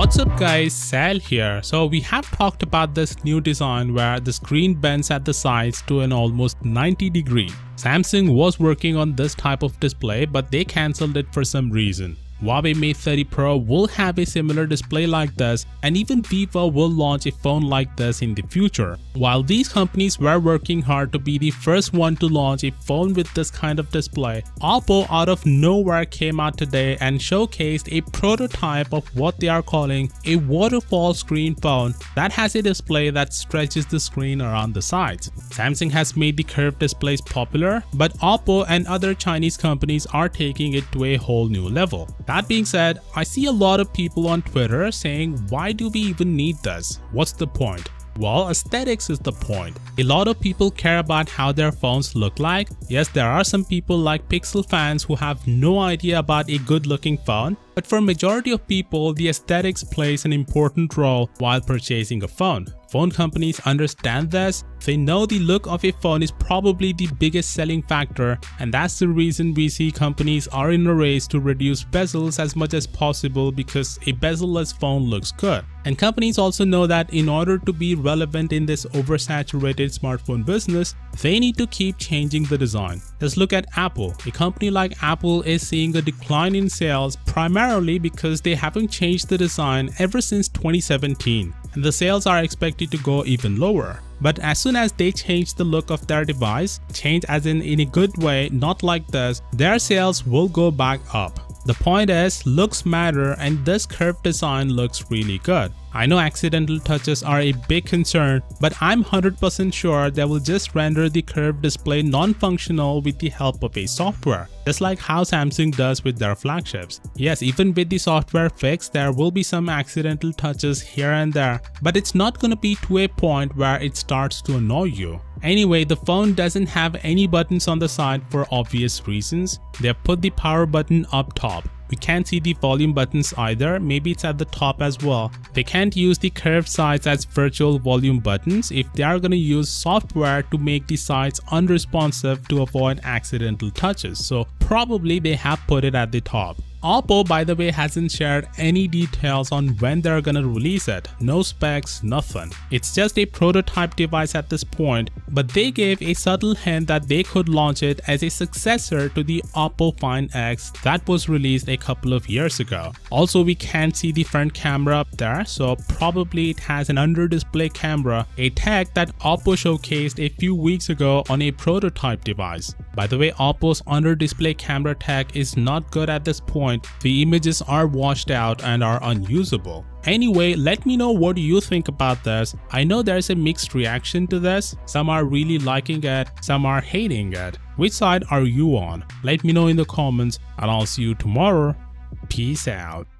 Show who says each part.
Speaker 1: What's up guys, Sal here. So we have talked about this new design where the screen bends at the sides to an almost 90 degree. Samsung was working on this type of display but they cancelled it for some reason. Huawei Mate 30 Pro will have a similar display like this, and even Vivo will launch a phone like this in the future. While these companies were working hard to be the first one to launch a phone with this kind of display, Oppo out of nowhere came out today and showcased a prototype of what they are calling a waterfall screen phone that has a display that stretches the screen around the sides. Samsung has made the curved displays popular, but Oppo and other Chinese companies are taking it to a whole new level. That being said, I see a lot of people on Twitter saying, why do we even need this? What's the point? Well, aesthetics is the point. A lot of people care about how their phones look like. Yes, there are some people like Pixel fans who have no idea about a good looking phone, but for majority of people, the aesthetics plays an important role while purchasing a phone. Phone companies understand this. They know the look of a phone is probably the biggest selling factor, and that's the reason we see companies are in a race to reduce bezels as much as possible because a bezel-less phone looks good. And companies also know that in order to be relevant in this oversaturated smartphone business, they need to keep changing the design. Just look at Apple. A company like Apple is seeing a decline in sales primarily because they haven't changed the design ever since 2017, and the sales are expected to go even lower. But as soon as they change the look of their device, change as in a good way, not like this, their sales will go back up. The point is, looks matter, and this curved design looks really good. I know accidental touches are a big concern, but I'm 100% sure they will just render the curved display non-functional with the help of a software, just like how Samsung does with their flagships. Yes, even with the software fix, there will be some accidental touches here and there, but it's not gonna be to a point where it starts to annoy you. Anyway, the phone doesn't have any buttons on the side for obvious reasons. They have put the power button up top. We can't see the volume buttons either, maybe it's at the top as well. They can't use the curved sides as virtual volume buttons if they are going to use software to make the sides unresponsive to avoid accidental touches, so probably they have put it at the top. Oppo, by the way, hasn't shared any details on when they're gonna release it. No specs, nothing. It's just a prototype device at this point, but they gave a subtle hint that they could launch it as a successor to the Oppo Find X that was released a couple of years ago. Also, we can't see the front camera up there, so probably it has an under-display camera, a tech that Oppo showcased a few weeks ago on a prototype device. By the way, Oppo's under-display camera tech is not good at this point. The images are washed out and are unusable. Anyway, let me know what you think about this. I know there's a mixed reaction to this. Some are really liking it, some are hating it. Which side are you on? Let me know in the comments, and I'll see you tomorrow. Peace out.